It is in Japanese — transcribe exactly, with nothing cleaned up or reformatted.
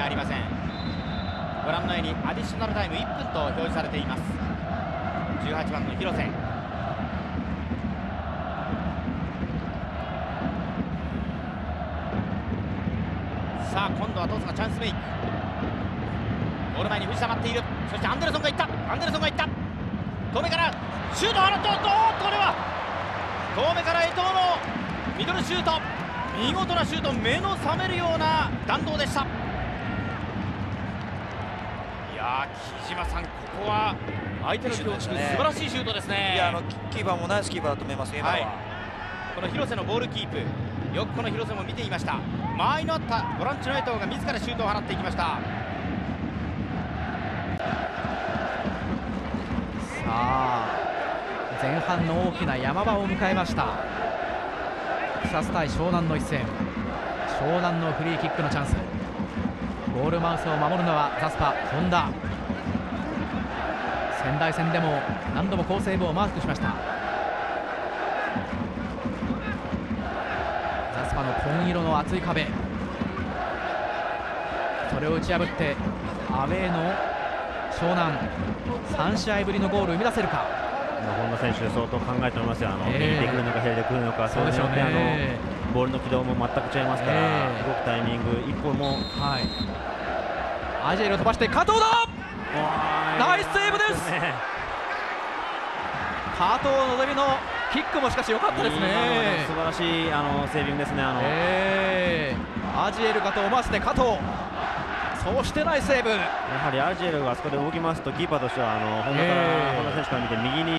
ありません。ご覧のようにアディショナルタイムいっぷんと表示されています。じゅうはちばんの広瀬、さあ今度はトスがチャンスメイク。ゴール前に藤田待っている。そしてアンデルソンがいった。アンデルソンがいった。遠目からシュートを放って、おっと、これは遠目から江藤のミドルシュート、見事なシュート、目の覚めるような弾道でした。いやー、木島さん、ここは相手の強打、素晴らしいシュートですね。 いや、あのキーパーもナイスキーパーだと思います、今は、はい、 この広瀬のボールキープ、よくこの広瀬も見ていました。間合いのあったボランチの江藤が自らシュートを放っていきました。さあ、前半の大きな山場を迎えました。草津対湘南の一戦、湘南のフリーキックのチャンス。ゴールマウスを守るのはザスパ本田。仙台戦でも何度も好セーブをマークしました。ザスパの紺色の厚い壁、それを打ち破ってアウェーの湘南、さん試合ぶりのゴールを生み出せるか。 本田選手、相当考えておりますよ。あの、 えー、 右でくるのか左でくるのか、 そうでしょうね。 あのボールの軌道も全く違いますから、 えー、 動くタイミング一歩も、 はい、アジェルを飛ばして加藤だ。ナイスセーブです。加藤のぞみのキックもしかし良かったですね。 素晴らしいあのセービングですね。あの、 えー、アジエルかと思わせて加藤、そしてナイスセーブ。 やはりアジエルがあそこで動きますと、キーパーとしてはあの本田から、えー、本田選手から見て右に